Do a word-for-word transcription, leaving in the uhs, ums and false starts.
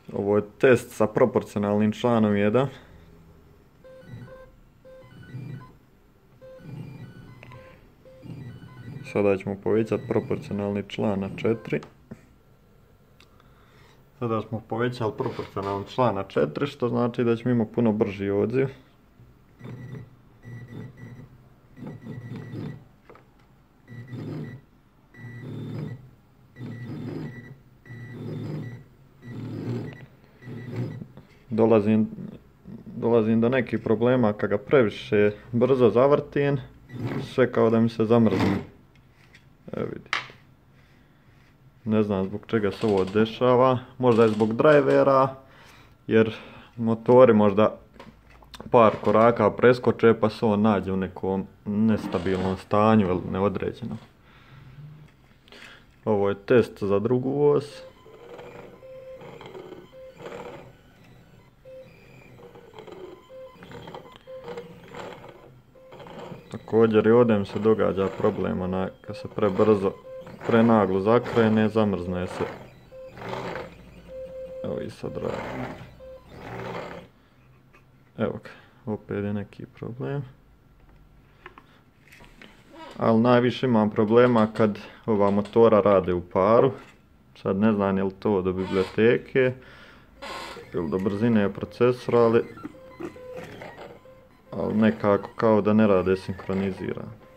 Ovo je test sa proporcionalnim članom jedan. Sada ćemo povećati proporcionalni član na četiri. Sada smo povećali proporcionalni član na četiri, što znači da ćemo imati puno brži odziv. Dolazim, dolazim do nekih problema kad ga previše brzo zavrtim, sve kao da mi se zamrzne. Evo vidite. Ne znam zbog čega se ovo dešava, možda je zbog drivera, jer motori možda par koraka preskoče pa se on nađe u nekom nestabilnom stanju ili neodređenom. Ovo je test za drugu os. Također i ovdje mi se događa problem, onaj, kad se prebrzo, prenaglo zakrene, zamrzne se. Evo i sad radi. Evo ga, opet je neki problem. Ali najviše imam problema kad ova motora rade u paru. Sad ne znam je li to do biblioteke ili do brzine procesora, ali, ali nekako kao da ne rade sinkronizirano.